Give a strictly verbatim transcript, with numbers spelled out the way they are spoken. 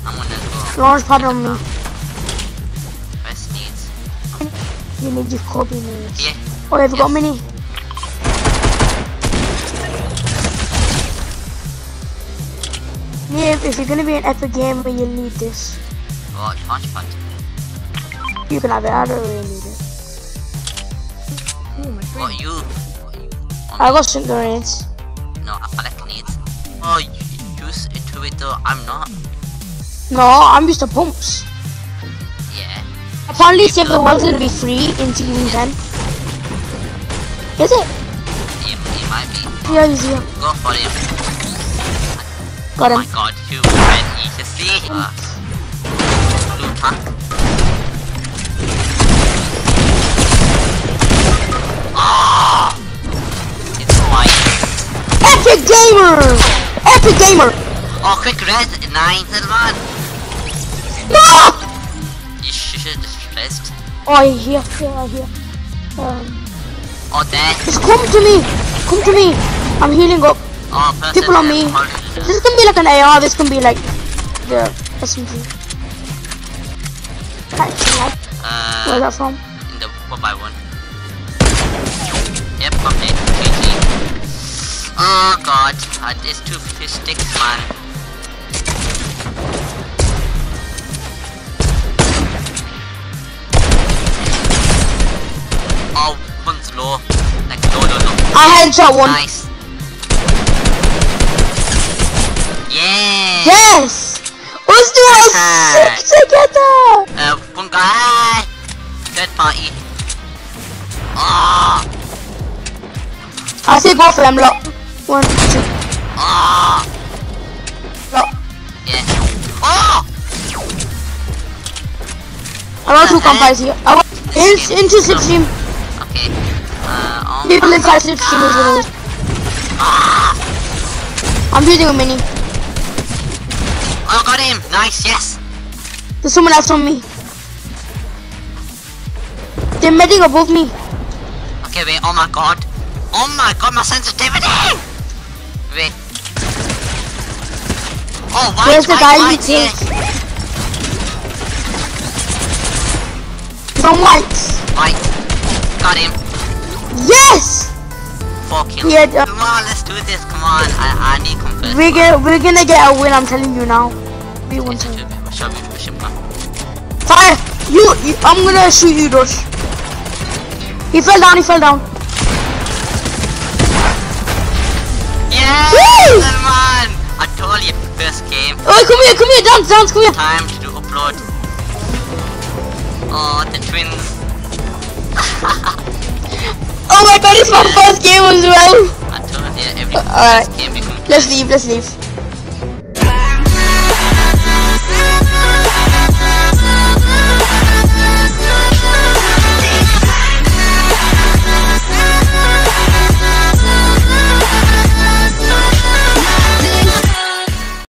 I'm gonna go. Launch pad on me. Best needs. You need your Kobe needs. Yeah. Oh, have you got mini? Yeah, if you're gonna be an epic gamer, you'll need this. Oh, launch pad. You can have it. I don't really need it. Oh, my friend. What you? What you? I got some grenades. No, Alec needs. Oh, you use into it though. I'm not. No, I'm used to pumps. Yeah. Apparently, Civil War's gonna be free in season ten. Is it? It, it might be. Yeah, he's here. Go for him. Got Oh him. my god, you went easily. Uh, blue tank. Ah! It's white. Epic gamer! Epic gamer! Oh, quick red, nine, man. No! You should have just pressed. Oh, here, here, here. Um, Oh, there. just come to me. Come to me. I'm healing up. Oh, person. People on me. This can be like an A R. This can be like the S M G. Uh, Where's that from? in the one by one. Yep, complete. G G. Oh god, uh, it's two fish sticks, man. Oh, one's low. Like, no, no, no. I headshot one. Nice. Yeah. Yes! Let's do a six together! Uh, one guy. Third party. Ah. I see both of them, look. One, two. Ah. Look. Yeah. Oh. I got two campfires here. I got in, into slipstream. Okay. Uh, oh People my inside slipstream as well. Ah. I'm using a mini. Oh, got him. Nice. Yes. There's someone else on me. They're medding above me. Okay, wait. Oh my god. Oh my god, my sensitivity. Wait. Oh, white, Where's the white, guy you white, killed? yes. From whites. White. Got him. Yes! Four kills. Yeah, uh, Come on, let's do this. Come on. I, I need comfort. we're gonna, we're gonna get a win, I'm telling you now. We want It's a to. two bit. Shall we push him? Fire! You, you, I'm gonna shoot you, Dosh. He fell down, he fell down. Yeah! Woo! Man! I told you, first game. Oh, come here, come here, dance, dance, come here. Time to do upload. Oh, the twins. Oh my god, it's my first game as well. I told you, every Uh, alright. first game becomes. Let's leave, let's leave.